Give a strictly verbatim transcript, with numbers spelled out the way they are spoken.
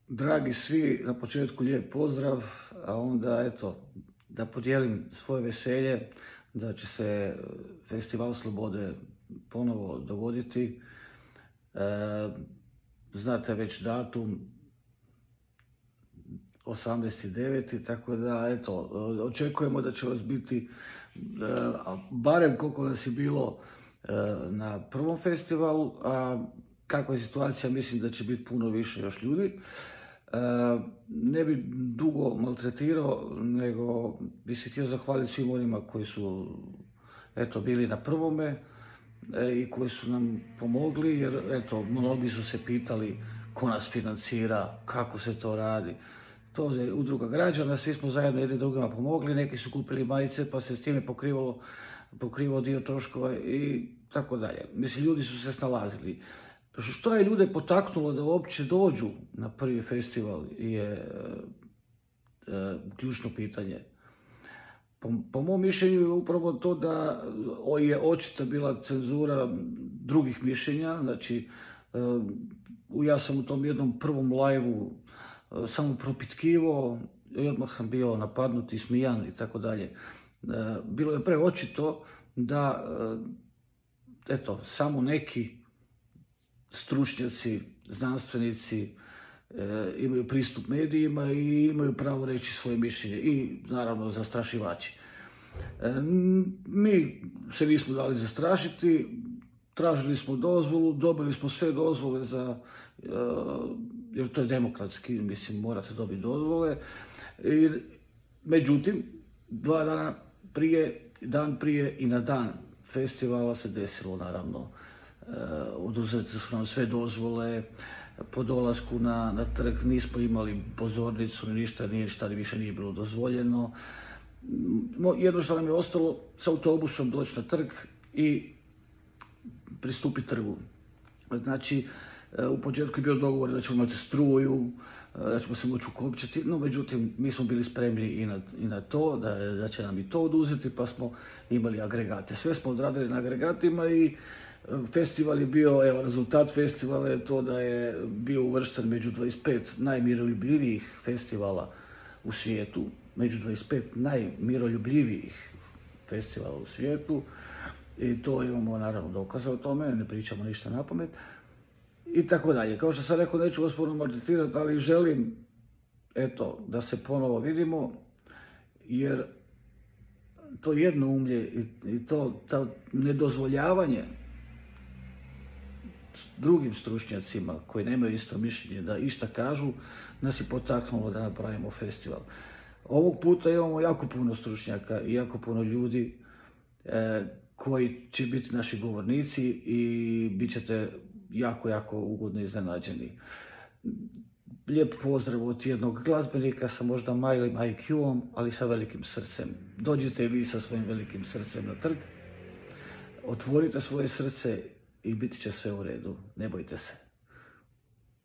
Dragi svi, na početku lijep pozdrav, a onda eto, da podijelim svoje veselje da će se Festival Slobode ponovo dogoditi. E, znate već datum, osamnaesti deveti tako da eto, očekujemo da će vas biti, e, barem koliko nas je bilo e, na prvom festivalu, a kakva je situacija, mislim da će biti puno više još ljudi. Uh, ne bi dugo maltretirao, nego bi se htio zahvaliti svim onima koji su eto, bili na prvome e, i koji su nam pomogli, jer eto, mnogi su se pitali ko nas financira, kako se to radi. To je udruga građana, svi smo zajedno jedni drugima pomogli, neki su kupili majice pa se s time pokrivalo, pokrivao dio troškova i tako dalje. Mislim, ljudi su se snalazili. Što je ljude potaknulo da uopće dođu na prvi festival je e, e, ključno pitanje. Po, po mom mišljenju je upravo to da je očita bila cenzura drugih mišljenja. Znači, e, ja sam u tom jednom prvom live-u e, samo propitkivao i odmah sam bio napadnut i smijan i tako dalje. Bilo je preočito da e, eto, samo neki stručnjaci, znanstvenici e, imaju pristup medijima i imaju pravo reći svoje mišljenje i naravno zastrašivači. E, mi se nismo dali zastrašiti, tražili smo dozvolu, dobili smo sve dozvole za, e, jer to je demokratski, mislim, morate dobiti dozvole. I, međutim, dva dana prije, dan prije i na dan festivala se desilo, naravno, Uh, oduzete su nam sve dozvole, po dolasku na, na trg nismo imali pozornicu, ni ništa, nije, ništa više nije bilo dozvoljeno. Jednostavno nam je ostalo s autobusom doći na trg i pristupiti trgu. Znači, uh, u početku je bio dogovor da ćemo imati struju, uh, da ćemo se moći ukopčati, no međutim mi smo bili spremni i na, i na to, da, da će nam i to oduzeti, pa smo imali agregate. Sve smo odradili na agregatima i festival je bio, evo, rezultat festivala je to da je bio uvršten među dvadeset pet najmiroljubljivijih festivala u svijetu, među dvadeset pet najmiroljubljivijih festivala u svijetu i to imamo naravno dokaze o tome, ne pričamo ništa na pamet i tako dalje. Kao što sam rekao, neću vas puno maltretirati, ali želim eto, da se ponovo vidimo, jer to jednoumlje i, i to, to nedozvoljavanje drugim stručnjacima koji nemaju isto mišljenje da išta kažu, nas je potaknulo da napravimo festival. Ovog puta imamo jako puno stručnjaka i jako puno ljudi e, koji će biti naši govornici i bit ćete jako, jako ugodno iznenađeni. Lijep pozdrav od jednog glazbenika sa možda malim I Q-om, ali sa velikim srcem. Dođite vi sa svojim velikim srcem na trg, otvorite svoje srce i biti će sve u redu. Ne bojte se.